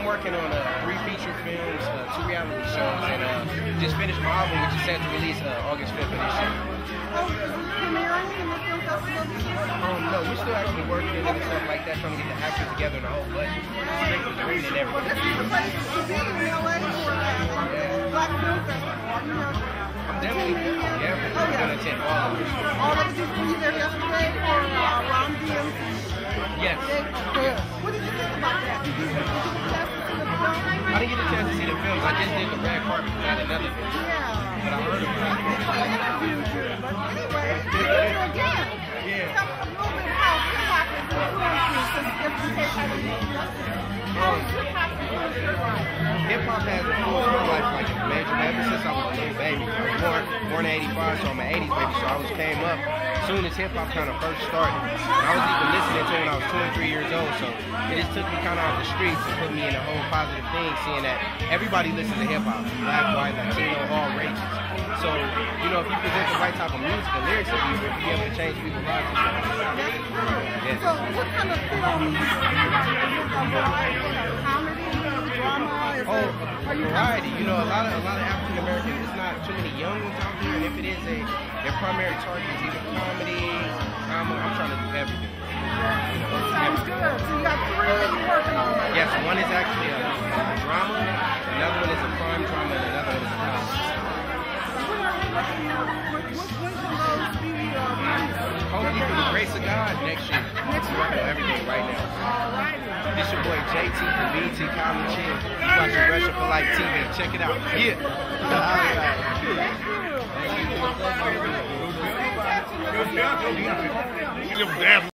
I'm working on 3 feature films, 2 reality shows, and just finished my album, which is set to release August 5th of this year. Oh, is it premiering in the film festival this year? No, we're still actually working it and stuff like that, trying to get the actors together and the whole budget. Straight with the reading and everything. Well, this is the place to be in LA for Black Film Festival. I'm definitely, gonna attend all of it. All of you were there yesterday for Ron DMC? Yes. What did you think about that? Did you get a chance to see the film? I didn't get a chance to see the films. I just did the red carpet at another film. Yeah. But I heard about it. But anyway, thank you again. Yeah. Tell us a little bit how hip-hop is influencing since just in case I didn't how is hip-hop influencing your life? Hip-hop has influenced my life like a major ever since I was a little baby. I was born in 85, so I'm an 80s baby, so I always came up as soon as hip-hop kind of first started. And I was even listening to it when I was 23 years old, so it just took me kind of off the streets and put me in a whole positive thing, seeing that everybody listens to hip-hop, black, white, Latino, all races. So, you know, if you present the right type of music and lyrics to people, you'll be able to change people's lives. Yes. So what kind of film is it? Comedy, drama? A variety. You know, a lot of African Americans, it's not too many young ones out there, and if it is their primary target is either comedy, drama. I'm trying to do everything. That sounds good. So you got 3 that you're working on right now. Yes, one is actually a drama, another one is a crime drama, and another one is a comedy. When can those be released? Hopefully through the grace of God next year. We're working on everything right now. Alrighty. This your boy JayTee from BET Comedy Chill. You watching Russia for Life TV. Check it out. Yeah. Thank you. Damn.